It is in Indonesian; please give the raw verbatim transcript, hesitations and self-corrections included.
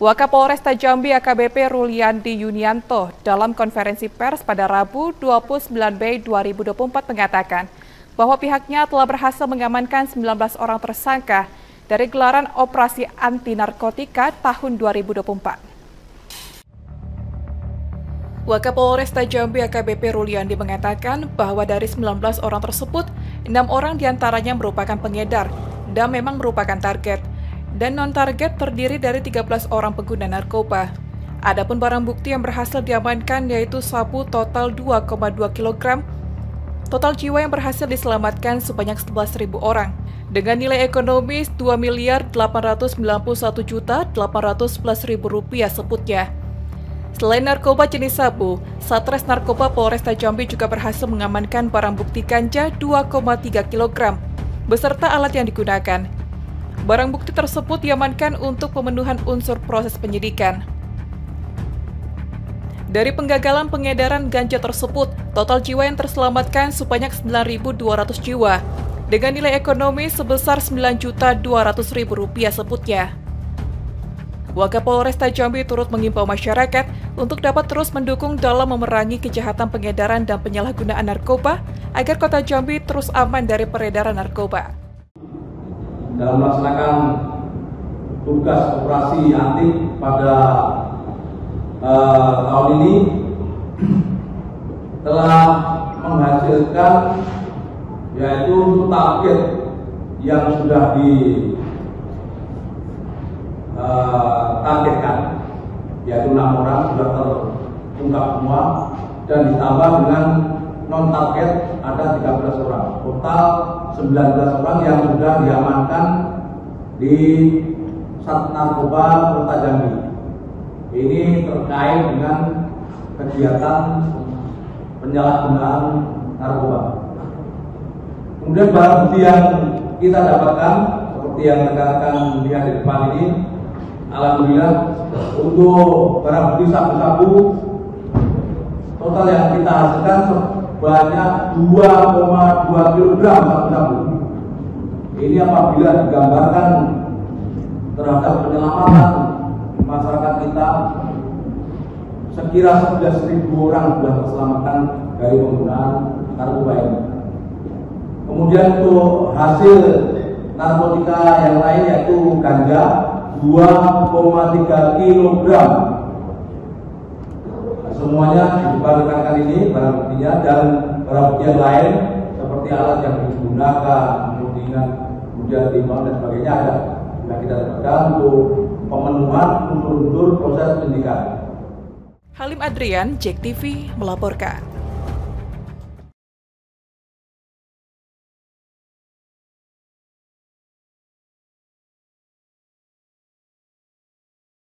Wakapolresta Jambi A K B P Ruliandi Yunianto dalam konferensi pers pada Rabu dua puluh sembilan Mei dua ribu dua puluh empat mengatakan bahwa pihaknya telah berhasil mengamankan sembilan belas orang tersangka dari gelaran operasi anti narkotika tahun dua ribu dua puluh empat. Wakapolresta Jambi A K B P Ruliandi mengatakan bahwa dari sembilan belas orang tersebut, enam orang diantaranya merupakan pengedar dan memang merupakan target. Dan non-target terdiri dari tiga belas orang pengguna narkoba. Adapun barang bukti yang berhasil diamankan yaitu sabu total dua koma dua kilogram, total jiwa yang berhasil diselamatkan sebanyak sebelas ribu orang, dengan nilai ekonomis dua miliar delapan ratus sembilan puluh satu juta delapan ratus sebelas ribu rupiah sebutnya. Selain narkoba jenis sabu, Satres Narkoba Polresta Jambi juga berhasil mengamankan barang bukti ganja dua koma tiga kilogram, beserta alat yang digunakan. Barang bukti tersebut diamankan untuk pemenuhan unsur proses penyidikan. Dari penggagalan pengedaran ganja tersebut, total jiwa yang terselamatkan sebanyak sembilan ribu dua ratus jiwa, dengan nilai ekonomi sebesar sembilan juta dua ratus ribu rupiah sebutnya. Wakapolresta Jambi turut mengimbau masyarakat untuk dapat terus mendukung dalam memerangi kejahatan pengedaran dan penyalahgunaan narkoba agar kota Jambi terus aman dari peredaran narkoba. Dalam melaksanakan tugas operasi anti pada uh, tahun ini telah menghasilkan yaitu target yang sudah ditargetkan, uh, yaitu enam orang sudah terungkap semua dan ditambah dengan non target ada tiga belas orang, total sembilan belas orang yang sudah diamankan di Sat Narkoba Kota Jambi. Ini terkait dengan kegiatan penyalahgunaan narkoba. Kemudian barang bukti yang kita dapatkan seperti yang rekan-rekan lihat di depan ini, alhamdulillah untuk barang bukti sabu-sabu total yang kita hasilkan banyak dua koma dua kilogram sabu-sabu. Ini apabila digambarkan terhadap penyelamatan masyarakat kita, sekira sebelas ribu orang sudah terselamatkan dari penggunaan narkoba ini. Kemudian untuk hasil narkotika yang lain yaitu ganja dua koma tiga kilogram. Semuanya dibalikkan ini barang buktinya dan barang bukti yang lain seperti alat yang digunakan, kemudian kemudian timbang dan sebagainya ada yang kita dapatkan untuk pemenuhan unsur-unsur proses penyidikan. Halim Adrian, J E K T V melaporkan.